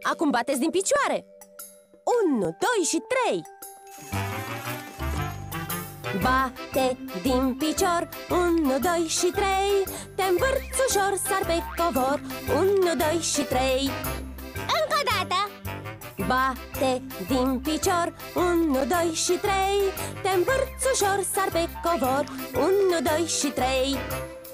Acum bateți din picioare. 1, 2 și 3. Bate din picior. 1, 2 și 3. Te învârți ușor, sar pe covor. 1, 2 și 3. Încă o dată. Bate din picior. 1, 2 și 3. Te învârți ușor, sar pe covor. 1, 2 și 3.